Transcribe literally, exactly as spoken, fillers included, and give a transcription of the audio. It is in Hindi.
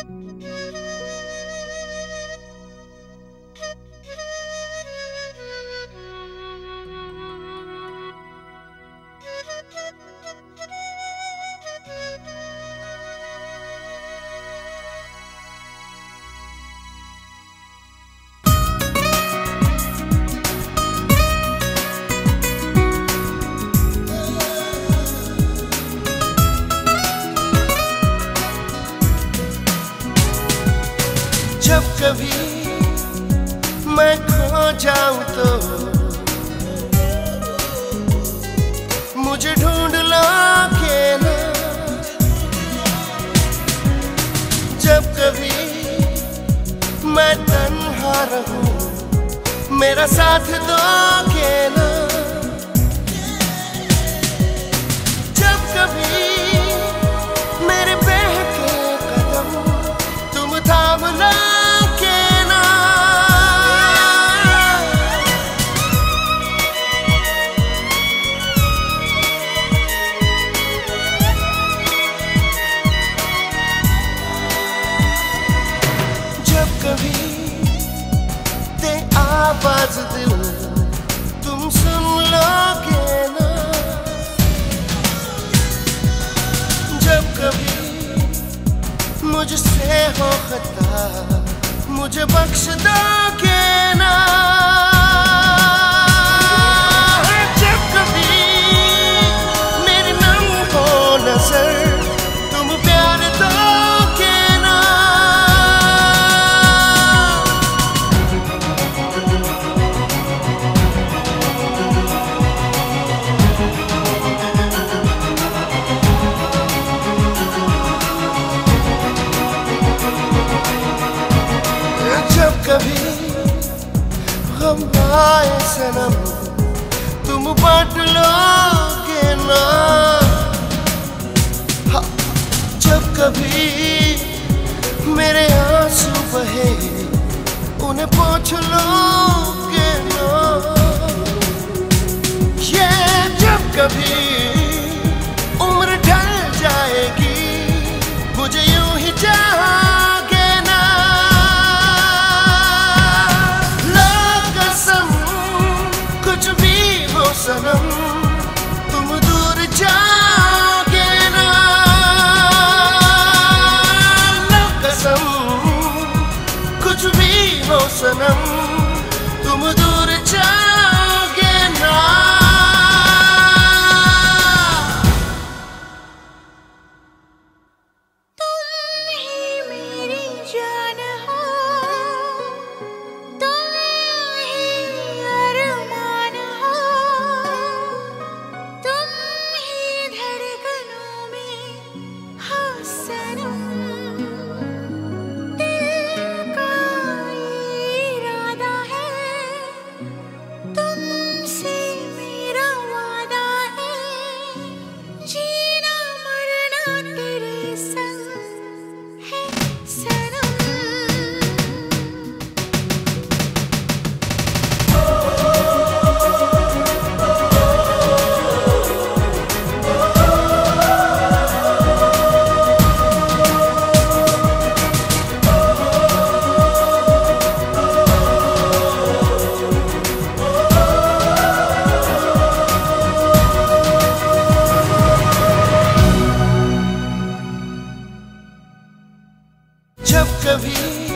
जब कभी मैं खो जाऊं तो मुझे ढूंढ लोगे ना। जब कभी मैं तन्हा रहूं मेरा साथ दोगे ना। जब कभी मेरे बहके कदम तुम थाम लो आवाज दिल तुम सुन लोगे ना। जब कभी मुझसे हो खता मुझे बख्श दोगे ना। जब कभी मेरी नम हो नजर तुम प्यार दोगे ना। कभी हम आए सनम तुम बांट लोगे ना। हाँ, जब कभी मेरे आंसू बहे उन्हें पोंछ लोगे ना। ये जब कभी उम्र ढल जाएगी मुझे यूं ही चाहोगे ना। सनम तुम दूर जाओगे ना। लो कसम कुछ भी हो सनम तुम दूर जाओगे ना। तुम ही मेरी जान हो, तुम ही अरमान हो, तुम ही धड़कनों में हो सनम। दिल का इरादा है, तुमसे मेरा वादा है, जीना मरना तेरे संग है सनम। जब कभी